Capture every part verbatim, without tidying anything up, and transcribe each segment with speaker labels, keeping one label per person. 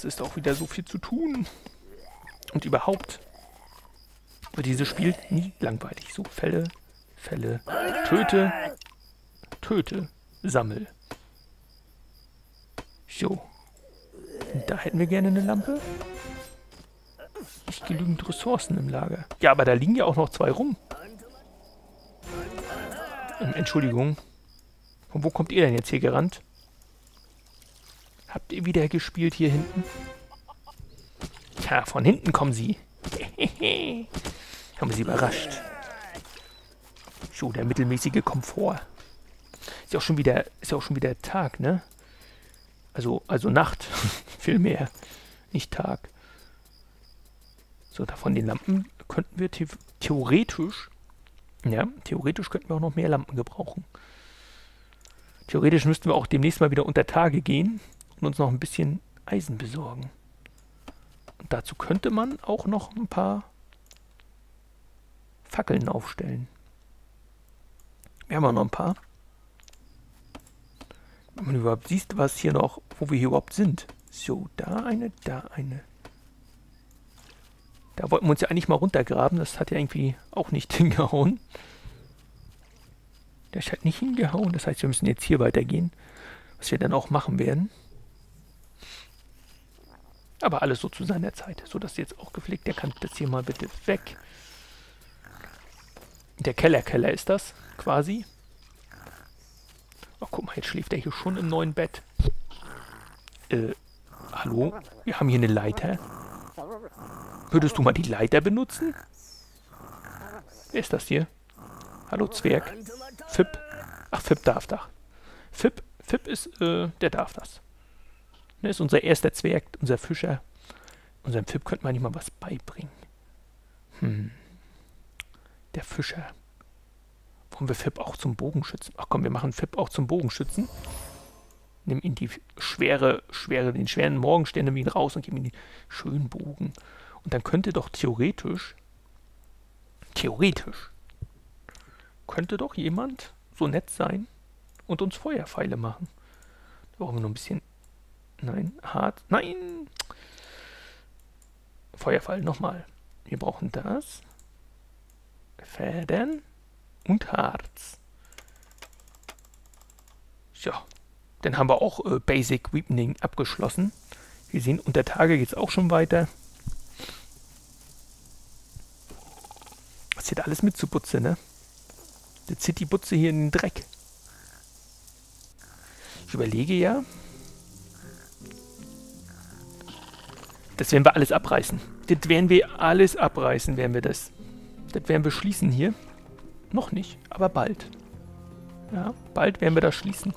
Speaker 1: das ist auch wieder so viel zu tun. Und überhaupt wird dieses Spiel nie langweilig. So, Fälle, Fälle, töte, töte, sammel. So. Und da hätten wir gerne eine Lampe. Nicht genügend Ressourcen im Lager. Ja, aber da liegen ja auch noch zwei rum. Ähm, Entschuldigung. Von wo kommt ihr denn jetzt hier gerannt? Habt ihr wieder gespielt hier hinten? Ja, von hinten kommen sie. Haben wir sie überrascht. So, der mittelmäßige Komfort. Ist ja auch schon wieder, ist ja auch schon wieder Tag, ne? Also, also Nacht. Vielmehr. Nicht Tag. So, da von den Lampen könnten wir the theoretisch, ja, theoretisch könnten wir auch noch mehr Lampen gebrauchen. Theoretisch müssten wir auch demnächst mal wieder unter Tage gehen und uns noch ein bisschen Eisen besorgen. Und dazu könnte man auch noch ein paar Fackeln aufstellen. Wir haben auch noch ein paar. Wenn man überhaupt sieht, was hier noch, wo wir hier überhaupt sind. So, da eine, da eine. Da wollten wir uns ja eigentlich mal runtergraben. Das hat ja irgendwie auch nicht hingehauen. Das hat nicht hingehauen. Das heißt, wir müssen jetzt hier weitergehen. Was wir dann auch machen werden. Aber alles so zu seiner Zeit. So, das ist jetzt auch gepflegt. Der kann das hier mal bitte weg. Der Keller-Keller ist das, quasi. Ach, guck mal, jetzt schläft er hier schon im neuen Bett. Äh, hallo? Wir haben hier eine Leiter. Würdest du mal die Leiter benutzen? Wer ist das hier? Hallo, Zwerg. Fip. Ach, Fip darf das. Fip, Fip ist, äh, der darf das. Der ist unser erster Zwerg, unser Fischer. Unserem Fip könnte man nicht mal was beibringen. Hm. Der Fischer. Wollen wir Fip auch zum Bogenschützen? Ach komm, wir machen Fip auch zum Bogenschützen. Nimm ihn die schwere, schwere, den schweren Morgenstern, nimm ihn raus und gib ihm den schönen Bogen. Und dann könnte doch theoretisch, theoretisch, könnte doch jemand so nett sein und uns Feuerpfeile machen. Da brauchen wir noch ein bisschen, nein, hart, nein. Feuerpfeil nochmal. Wir brauchen das. Federn und Harz. So, dann haben wir auch äh, Basic Weaponing abgeschlossen. Wir sehen, unter Tage geht es auch schon weiter. Was hier alles mit zu Butze, ne? Jetzt zieht die Butze hier in den Dreck. Ich überlege ja, das werden wir alles abreißen. Das werden wir alles abreißen, werden wir das. Das werden wir schließen hier. Noch nicht, aber bald. Ja, bald werden wir das schließen.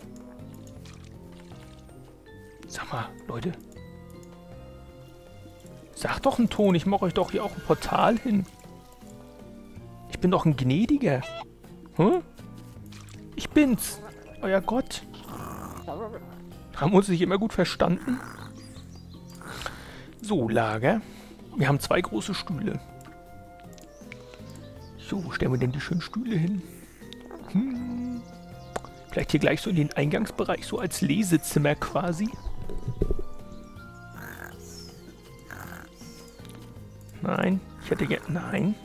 Speaker 1: Sag mal, Leute. Sag doch einen Ton, ich mache euch doch hier auch ein Portal hin. Ich bin doch ein Gnädiger. Hm? Ich bin's. Euer Gott. Haben wir uns nicht immer gut verstanden? So, Lager. Wir haben zwei große Stühle. So, wo stellen wir denn die schönen Stühle hin? Hm. Vielleicht hier gleich so in den Eingangsbereich, so als Lesezimmer quasi. Nein, ich hätte gerne... Nein.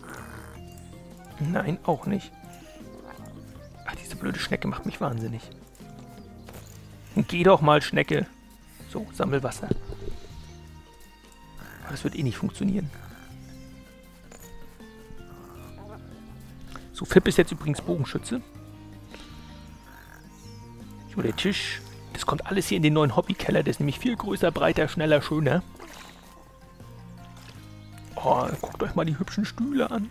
Speaker 1: Nein, auch nicht. Ach, diese blöde Schnecke macht mich wahnsinnig. Geh doch mal, Schnecke. So, sammel Wasser. Aber das wird eh nicht funktionieren. So, Fip ist jetzt übrigens Bogenschütze. So, der Tisch. Das kommt alles hier in den neuen Hobbykeller. Der ist nämlich viel größer, breiter, schneller, schöner. Oh, guckt euch mal die hübschen Stühle an.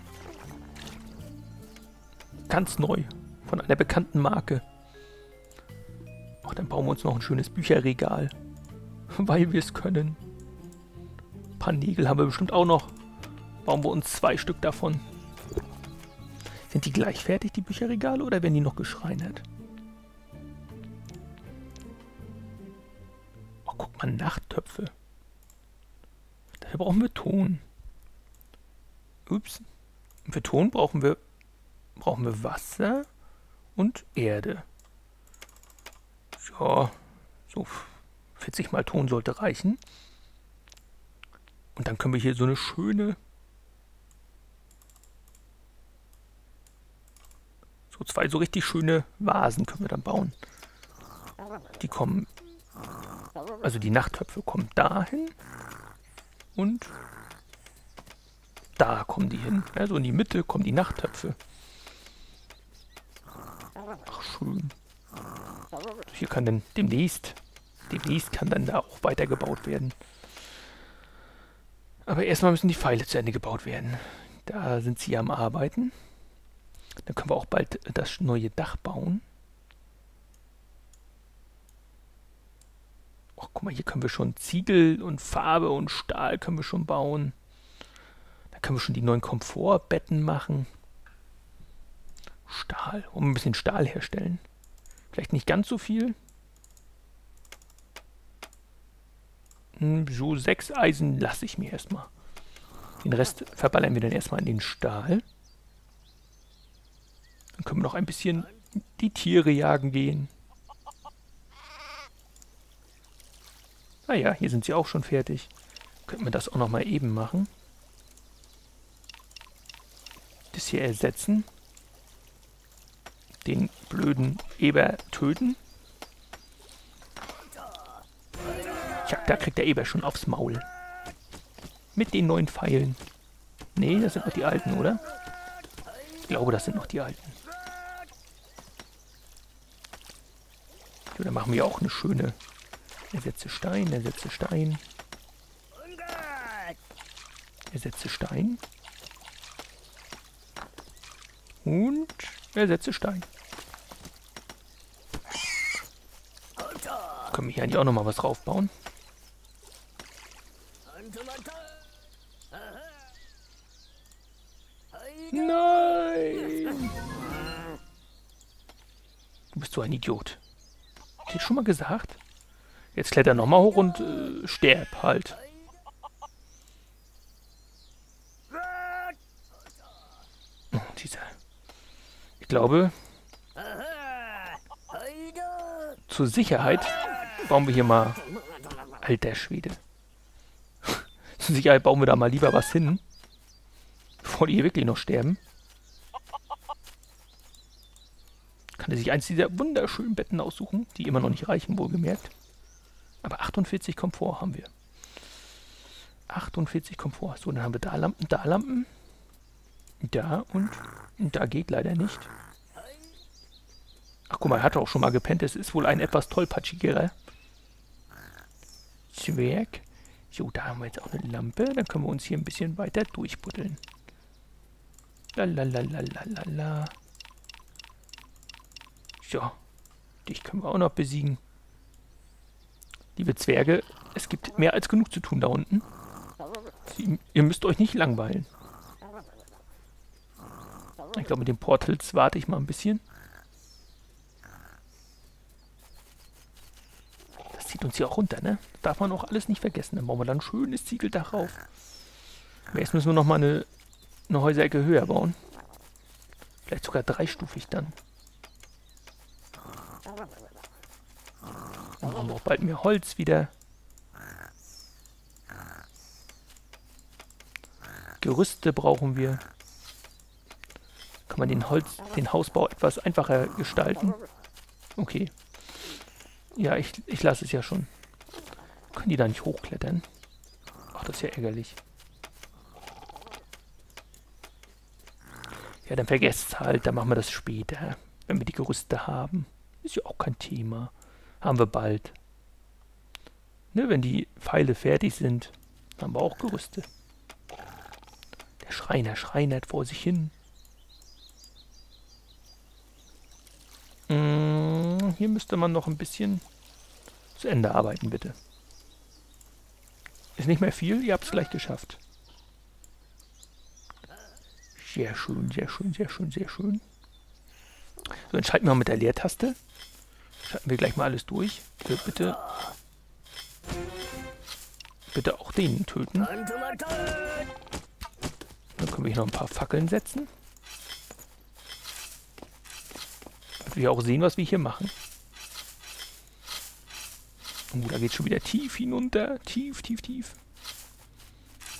Speaker 1: Ganz neu. Von einer bekannten Marke. Ach, dann bauen wir uns noch ein schönes Bücherregal. Weil wir es können. Ein paar Nägel haben wir bestimmt auch noch. Bauen wir uns zwei Stück davon. Sind die gleich fertig, die Bücherregale, oder werden die noch geschreinert? Oh, guck mal, Nachttöpfe. Dafür brauchen wir Ton. Ups. Für Ton brauchen wir, brauchen wir Wasser und Erde. Ja, so vierzig mal Ton sollte reichen. Und dann können wir hier so eine schöne... So zwei so richtig schöne Vasen können wir dann bauen. Die kommen... Also die Nachttöpfe kommen dahin. Und... Da kommen die hin. Also in die Mitte kommen die Nachttöpfe. Ach, schön. Hier kann dann demnächst... Demnächst kann dann da auch weitergebaut werden. Aber erstmal müssen die Pfeile zu Ende gebaut werden. Da sind sie am Arbeiten. Dann können wir auch bald das neue Dach bauen. Ach, guck mal, hier können wir schon Ziegel und Farbe und Stahl können wir schon bauen. Da können wir schon die neuen Komfortbetten machen. Stahl, um ein bisschen Stahl herstellen. Vielleicht nicht ganz so viel. So sechs Eisen lasse ich mir erstmal. Den Rest verballern wir dann erstmal in den Stahl. Dann können wir noch ein bisschen die Tiere jagen gehen. Ah ja, hier sind sie auch schon fertig. Könnten wir das auch noch mal eben machen. Das hier ersetzen. Den blöden Eber töten. Ja, da kriegt der Eber schon aufs Maul. Mit den neuen Pfeilen. Nee, das sind noch die alten, oder? Ich glaube, das sind noch die alten. So, dann machen wir auch eine schöne... Ersetze Stein, ersetze Stein. Ersetze Stein. Und ersetze Stein. Können wir hier eigentlich auch nochmal was draufbauen? Nein! Du bist so ein Idiot. Hab ich dir schon mal gesagt? Jetzt kletter nochmal hoch und äh, sterb halt. Oh, dieser. Ich glaube, zur Sicherheit bauen wir hier mal... Alter Schwede. Zur Sicherheit bauen wir da mal lieber was hin. Bevor die hier wirklich noch sterben. Kann er sich eins dieser wunderschönen Betten aussuchen, die immer noch nicht reichen, wohlgemerkt. Aber achtundvierzig Komfort haben wir. achtundvierzig Komfort. So, dann haben wir da Lampen, da Lampen. Da und, und da geht leider nicht. Ach guck mal, er hat auch schon mal gepennt. Es ist wohl ein etwas tollpatschigerer Zwerg. So, da haben wir jetzt auch eine Lampe. Dann können wir uns hier ein bisschen weiter durchbuddeln. Lalalalalalala. So, dich können wir auch noch besiegen. Liebe Zwerge, es gibt mehr als genug zu tun da unten. Sie, ihr müsst euch nicht langweilen. Ich glaube, mit den Portals warte ich mal ein bisschen. Das zieht uns hier auch runter, ne? Das darf man auch alles nicht vergessen. Dann bauen wir dann ein schönes Ziegeldach rauf. Aber jetzt müssen wir noch mal eine, eine Häuserecke höher bauen. Vielleicht sogar dreistufig dann. Dann brauchen wir auch bald mehr Holz wieder. Gerüste brauchen wir. Kann man den Holz, den Hausbau etwas einfacher gestalten? Okay. Ja, ich, ich lasse es ja schon. Können die da nicht hochklettern? Ach, das ist ja ärgerlich. Ja, dann vergesst es halt. Dann machen wir das später. Wenn wir die Gerüste haben. Ist ja auch kein Thema. Haben wir bald. Ne, wenn die Pfeile fertig sind, haben wir auch Gerüste. Der Schreiner schreinert vor sich hin. Hm, hier müsste man noch ein bisschen zu Ende arbeiten, bitte. Ist nicht mehr viel, ihr habt es gleich geschafft. Sehr schön, sehr schön, sehr schön, sehr schön. So, dann schalten wir mal mit der Leertaste. Schalten wir gleich mal alles durch. Bitte, bitte. Bitte auch den töten. Dann können wir hier noch ein paar Fackeln setzen. Damit wir auch sehen, was wir hier machen. Oh, da geht es schon wieder tief hinunter. Tief, tief, tief.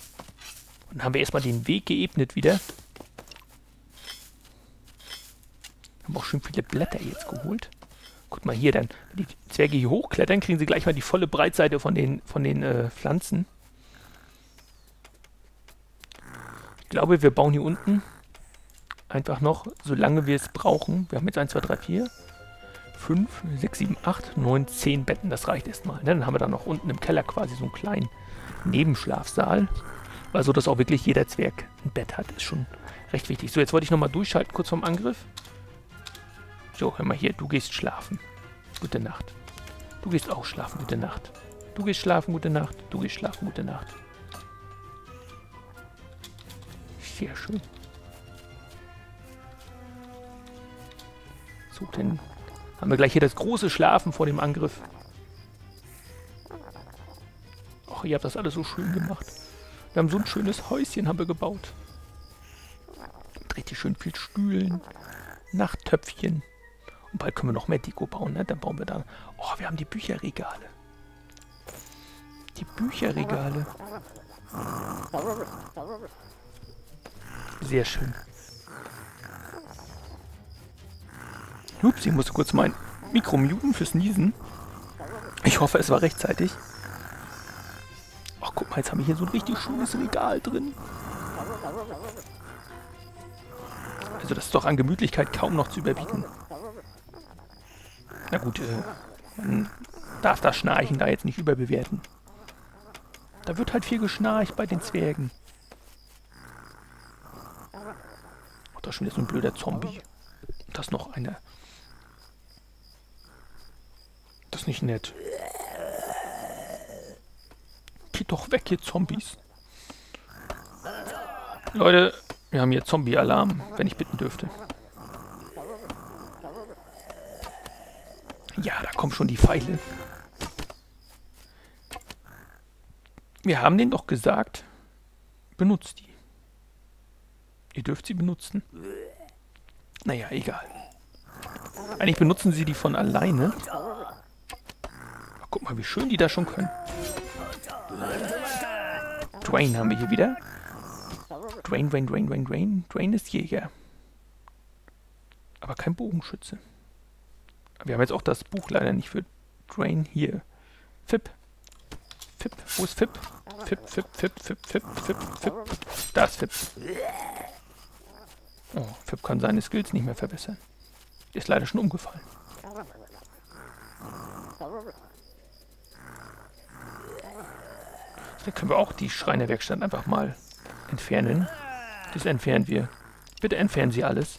Speaker 1: Dann haben wir erstmal den Weg geebnet wieder. Haben auch schön viele Blätter jetzt geholt. Guck mal hier dann, wenn die Zwerge hier hochklettern, kriegen sie gleich mal die volle Breitseite von den, von den äh, Pflanzen. Ich glaube, wir bauen hier unten einfach noch, solange wir es brauchen. Wir haben jetzt eins, zwei, drei, vier, fünf, sechs, sieben, acht, neun, zehn Betten. Das reicht erstmal. Ne? Dann haben wir dann noch unten im Keller quasi so einen kleinen Nebenschlafsaal. Weil so, dass auch wirklich jeder Zwerg ein Bett hat, ist schon recht wichtig. So, jetzt wollte ich nochmal durchschalten, kurz vorm Angriff. So, hör mal hier, du gehst schlafen. Gute Nacht. Du gehst auch schlafen, gute Nacht. Du gehst schlafen, gute Nacht. Du gehst schlafen, gute Nacht. Sehr schön. So, dann haben wir gleich hier das große Schlafen vor dem Angriff. Ach, ihr habt das alles so schön gemacht. Wir haben so ein schönes Häuschen haben wir gebaut. Mit richtig schön viel Stühlen, Nachttöpfchen. Und bald können wir noch mehr Deko bauen, ne? Dann bauen wir da... Oh, wir haben die Bücherregale. Die Bücherregale. Sehr schön. Ups, ich musste kurz mein Mikro muten fürs Niesen. Ich hoffe, es war rechtzeitig. Ach, guck mal, jetzt haben wir hier so ein richtig schönes Regal drin. Also das ist doch an Gemütlichkeit kaum noch zu überbieten. Na gut, äh, man darf das Schnarchen da jetzt nicht überbewerten. Da wird halt viel geschnarcht bei den Zwergen. Ach, da ist schon wieder so ein blöder Zombie. Und das noch einer. Das ist nicht nett. Geht doch weg, ihr Zombies. Leute, wir haben hier Zombie-Alarm, wenn ich bitten dürfte. Ja, da kommen schon die Pfeile. Wir haben denen doch gesagt, benutzt die. Ihr dürft sie benutzen. Naja, egal. Eigentlich benutzen sie die von alleine. Guck mal, wie schön die da schon können. Dwayne haben wir hier wieder. Dwayne, Dwayne, Dwayne, Dwayne, Dwayne. Dwayne ist Jäger. Aber kein Bogenschütze. Wir haben jetzt auch das Buch leider nicht für Dwayne hier. Fip. Fip. Wo ist Fip? Fip, Fip, Fip, Fip, Fip, Fip, Fip. Da ist Fip. Oh, Fip kann seine Skills nicht mehr verbessern. Ist leider schon umgefallen. Dann können wir auch die Schreinerwerkstatt einfach mal entfernen. Das entfernen wir. Bitte entfernen Sie alles.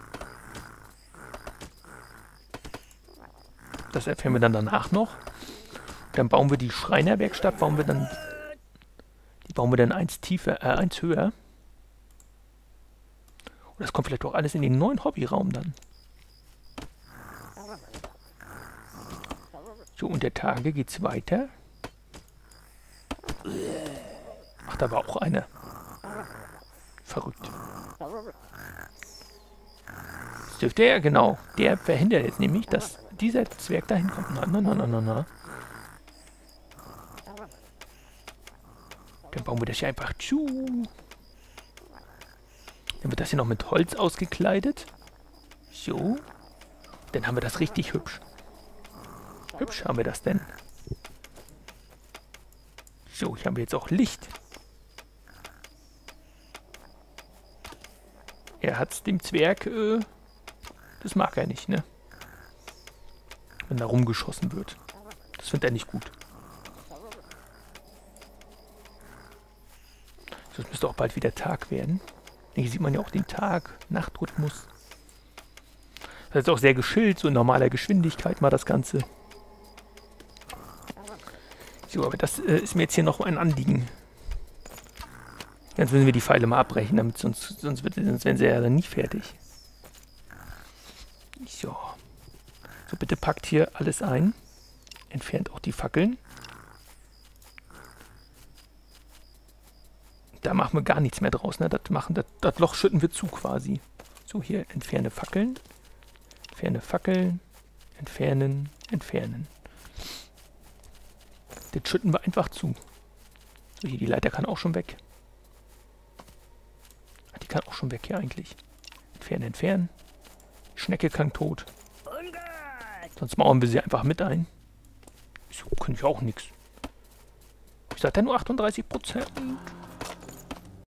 Speaker 1: Das entfernen wir dann danach noch. Dann bauen wir die Schreinerwerkstatt, bauen wir dann, die bauen wir dann eins tiefer, äh, eins höher. Und das kommt vielleicht auch alles in den neuen Hobbyraum dann. So, und der Tage geht's weiter. Ach, da war auch einer. Verrückt. Das dürfte er, genau. Der verhindert jetzt nämlich, dass dieser Zwerg dahin kommt. Na, na, na, na, na, na. Dann bauen wir das hier einfach zu. Dann wird das hier noch mit Holz ausgekleidet. So. Dann haben wir das richtig hübsch. Hübsch haben wir das denn. So, hier haben wir jetzt auch Licht. Er hat's dem Zwerg, äh, das mag er nicht, ne? Wenn da rumgeschossen wird. Das findet er nicht gut. So, es müsste auch bald wieder Tag werden. Hier sieht man ja auch den Tag-Nacht-Rhythmus. Das ist auch sehr geschillt, so in normaler Geschwindigkeit mal das Ganze. So, aber das äh, ist mir jetzt hier noch ein Anliegen. Jetzt müssen wir die Pfeile mal abbrechen, damit sonst, sonst, wird, sonst werden sie ja dann nie fertig. So. So, bitte packt hier alles ein. Entfernt auch die Fackeln. Da machen wir gar nichts mehr draus. Ne? Das, machen, das, das Loch schütten wir zu quasi. So, hier entferne Fackeln. Entferne Fackeln. Entfernen. Entfernen. Das schütten wir einfach zu. So, hier die Leiter kann auch schon weg. kann auch schon weg hier eigentlich. Entfernen, entfernen. Die Schnecke kann tot. Sonst mauern wir sie einfach mit ein. So kann ich auch nichts. Ich sag ja nur achtunddreißig Prozent.